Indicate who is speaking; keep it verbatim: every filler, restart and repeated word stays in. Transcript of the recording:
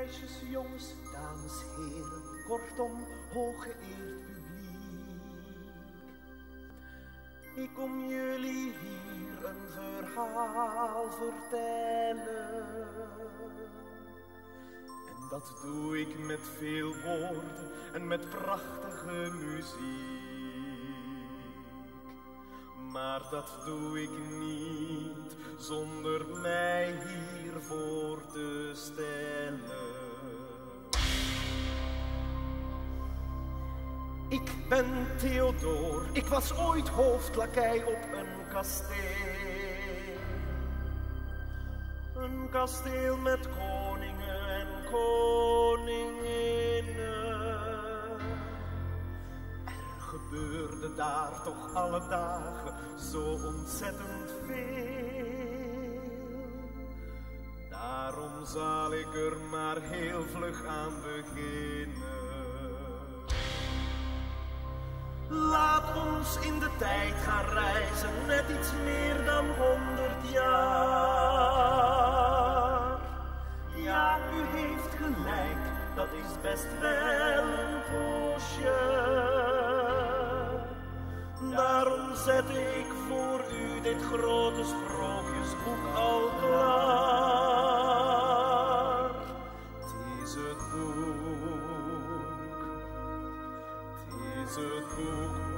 Speaker 1: meisjes, jongens, dames, heren, kortom, hooggeëerd publiek. Ik kom jullie hier een verhaal vertellen. En dat doe ik met veel woorden en met prachtige muziek. Maar dat doe ik niet zonder mij hiervoor te stellen. Ik ben Theodor, ik was ooit hoofdlakei op een kasteel. Een kasteel met koningen en koninginnen. Er gebeurde daar toch alle dagen zo ontzettend veel. Daarom zal ik er maar heel vlug aan beginnen. Laat ons in de tijd gaan reizen, net iets meer dan honderd jaar. Ja, u heeft gelijk, dat is best wel een poosje. Daarom zet ik voor u dit grote sprookjesboek al klaar. Het is het boek, het is het boek